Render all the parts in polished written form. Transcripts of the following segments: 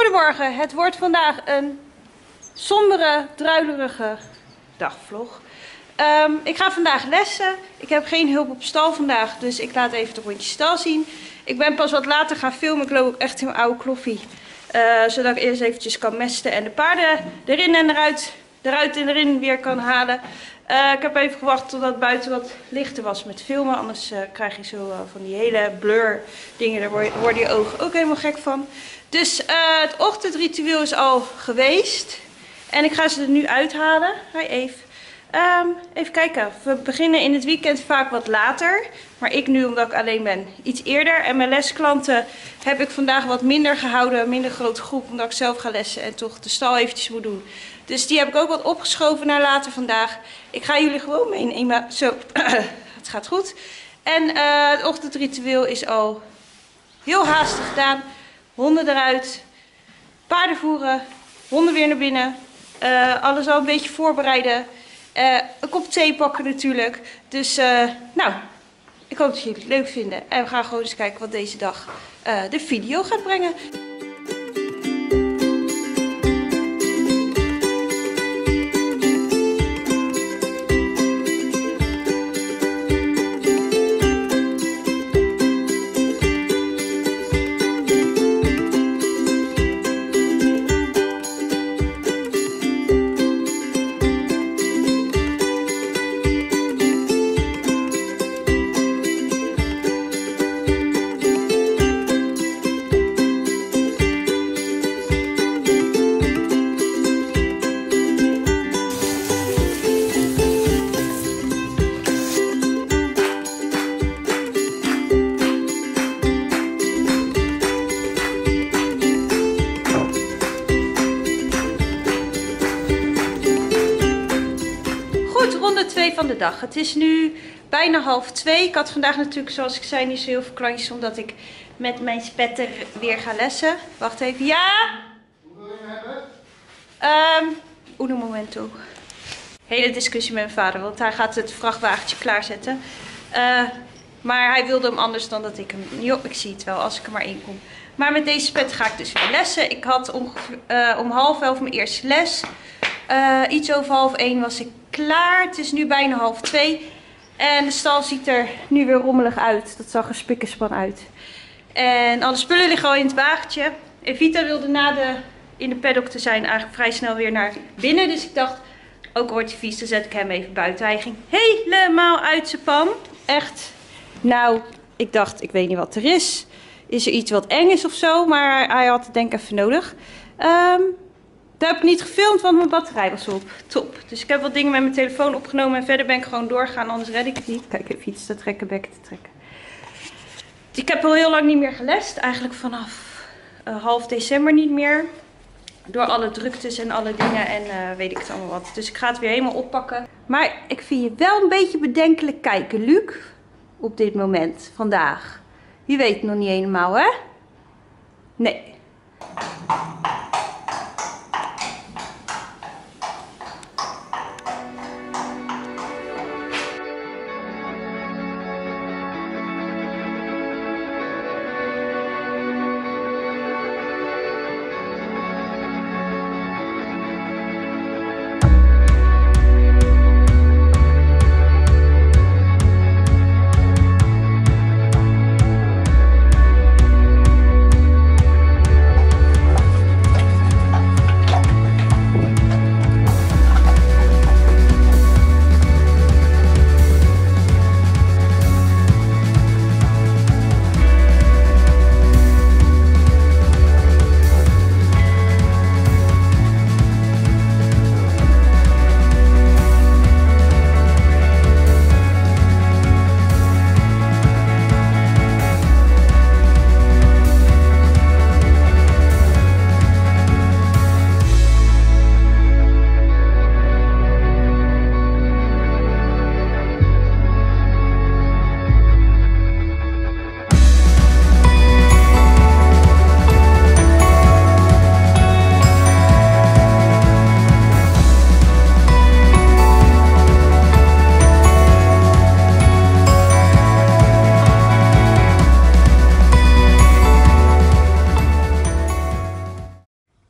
Goedemorgen, het wordt vandaag een sombere, druilerige dagvlog. Ik ga vandaag lessen. Ik heb geen hulp op stal vandaag, dus ik laat even de rondje stal zien. Ik ben pas wat later gaan filmen, ik loop ook echt in mijn oude kloffie. Zodat ik eerst eventjes kan mesten en de paarden erin en eruit en erin weer kan halen. Ik heb even gewacht totdat het buiten wat lichter was met filmen. Anders krijg je zo van die hele blur dingen. Daar worden je ogen ook helemaal gek van. Dus het ochtendritueel is al geweest. En ik ga ze er nu uithalen. Hi Eve. Even kijken. We beginnen in het weekend vaak wat later. Maar ik nu, omdat ik alleen ben, iets eerder. En mijn lesklanten heb ik vandaag wat minder gehouden. Minder grote groep, omdat ik zelf ga lessen en toch de stal eventjes moet doen. Dus die heb ik ook wat opgeschoven naar later vandaag. Ik ga jullie gewoon meenemen. Zo, het gaat goed. En het ochtendritueel is al heel haastig gedaan. Honden eruit. Paarden voeren. Honden weer naar binnen. Alles al een beetje voorbereiden. Een kop thee pakken natuurlijk. Dus nou, ik hoop dat jullie het leuk vinden. En we gaan gewoon eens kijken wat deze dag de video gaat brengen. Van de dag. Het is nu bijna 1:30. Ik had vandaag natuurlijk, zoals ik zei, niet zo heel veel klantjes, omdat ik met mijn spetter weer ga lessen. Wacht even. Ja? Hoe wil je hem hebben? Un momento. Hele discussie met mijn vader, want hij gaat het vrachtwagentje klaarzetten. Maar hij wilde hem anders dan dat ik hem... Jo, ik zie het wel als ik er maar in kom. Maar met deze spetter ga ik dus weer lessen. Ik had ongeveer om 10:30 mijn eerste les. Iets over 12:30 was ik klaar. Het is nu bijna 1:30. En de stal ziet er nu weer rommelig uit. Dat zag er spikkenspan uit. En alle spullen liggen al in het wagentje. Evita wilde in de paddock te zijn eigenlijk vrij snel weer naar binnen. Dus ik dacht, ook al wordt hij vies, dan zet ik hem even buiten. Hij ging helemaal uit zijn pan. Echt. Nou, ik dacht, ik weet niet wat er is. Is er iets wat eng is of zo? Maar hij had het denk ik even nodig. Dat heb ik niet gefilmd, want mijn batterij was op. Top. Dus ik heb wat dingen met mijn telefoon opgenomen en verder ben ik gewoon doorgegaan, anders red ik het niet. Kijk, even iets te trekken, bekken te trekken. Ik heb al heel lang niet meer gelest. Eigenlijk vanaf half december niet meer. Door alle druktes en alle dingen en weet ik het allemaal wat. Dus ik ga het weer helemaal oppakken. Maar ik vind je wel een beetje bedenkelijk kijken, Luc. Op dit moment, vandaag. Je weet het nog niet helemaal, hè? Nee.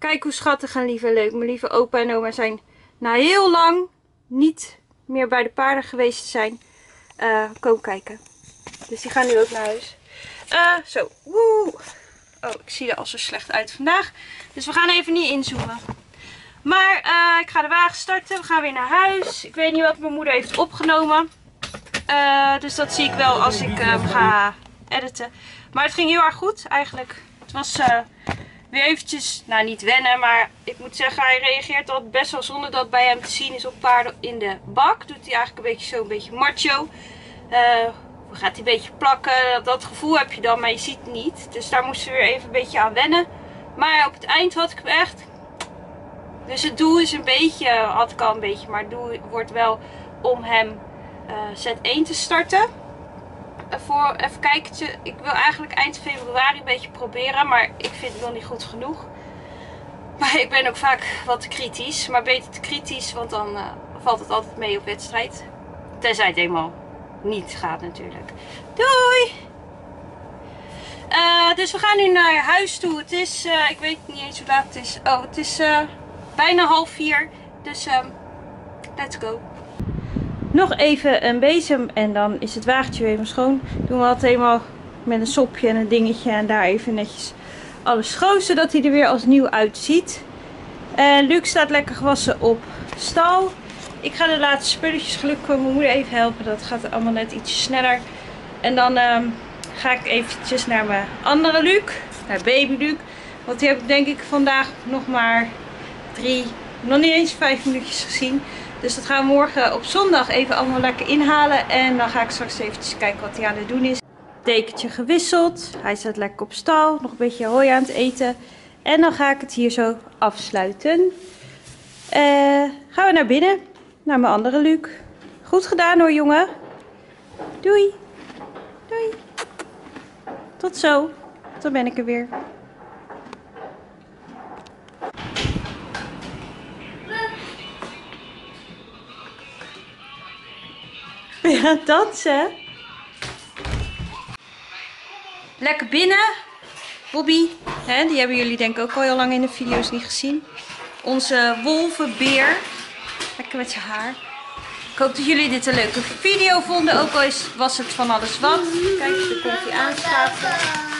Kijk hoe schattig en lief en leuk. Mijn lieve opa en oma zijn na heel lang niet meer bij de paarden geweest te zijn. Kom kijken. Dus die gaan nu ook naar huis. Zo. Woe. Oh, ik zie er al zo slecht uit vandaag. Dus we gaan even niet inzoomen. Maar ik ga de wagen starten. We gaan weer naar huis. Ik weet niet wat mijn moeder heeft opgenomen. Dus dat zie ik wel als ik ga editen. Maar het ging heel erg goed eigenlijk. Het was weer eventjes, nou niet wennen, maar ik moet zeggen, hij reageert al best wel zonder dat bij hem te zien is op paarden in de bak. Doet hij eigenlijk een beetje zo, een beetje macho. Gaat hij een beetje plakken, dat gevoel heb je dan, maar je ziet het niet. Dus daar moesten we weer even een beetje aan wennen. Maar op het eind had ik hem echt. Dus het doel is een beetje, had ik al een beetje, maar het doel wordt wel om hem Z1 te starten. Voor even kijken, ik wil eigenlijk eind februari een beetje proberen, maar ik vind het nog niet goed genoeg. Maar ik ben ook vaak wat te kritisch, maar beter te kritisch, want dan valt het altijd mee op wedstrijd. Tenzij het eenmaal niet gaat natuurlijk. Doei! Dus we gaan nu naar huis toe. Het is, ik weet niet eens hoe laat het is. Oh, het is bijna 3:30. Dus let's go. Nog even een bezem en dan is het wagentje weer even schoon. Doen we altijd helemaal met een sopje en een dingetje en daar even netjes alles schoon, zodat hij er weer als nieuw uitziet. Luc staat lekker gewassen op stal. Ik ga de laatste spulletjes gelukkig mijn moeder even helpen. Dat gaat allemaal net iets sneller. En dan ga ik eventjes naar mijn andere Luc, naar baby Luc. Want die heb ik denk ik vandaag nog maar nog niet eens 5 minuutjes gezien. Dus dat gaan we morgen op zondag even allemaal lekker inhalen. En dan ga ik straks eventjes kijken wat hij aan het doen is. Dekentje gewisseld. Hij staat lekker op stal. Nog een beetje hooi aan het eten. En dan ga ik het hier zo afsluiten. Gaan we naar binnen. Naar mijn andere Luc. Goed gedaan hoor jongen. Doei. Doei. Tot zo. Dan ben ik er weer. Ja, dansen. Lekker binnen. Bobby, hè, die hebben jullie denk ik ook al heel lang in de video's niet gezien. Onze wolvenbeer. Lekker met zijn haar. Ik hoop dat jullie dit een leuke video vonden. Ook al was het van alles wat. Kijk, daar komt hij aanschaven.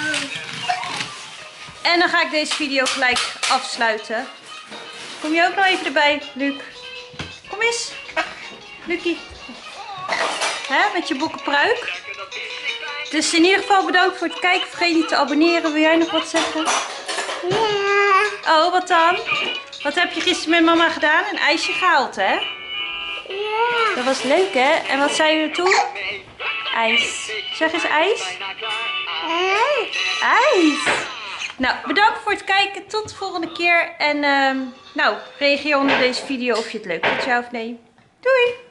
En dan ga ik deze video gelijk afsluiten. Kom je ook nog even erbij, Luc? Kom eens. Lucie. Hè, met je bokkenpruik. Dus in ieder geval bedankt voor het kijken. Vergeet niet te abonneren. Wil jij nog wat zeggen? Ja. Oh, wat dan? Wat heb je gisteren met mama gedaan? Een ijsje gehaald, hè? Ja. Dat was leuk, hè? En wat zei je toen? Ijs. Zeg eens ijs. Ijs. Nou, bedankt voor het kijken. Tot de volgende keer. En nou, reageer onder deze video of je het leuk vindt, ja of nee. Doei!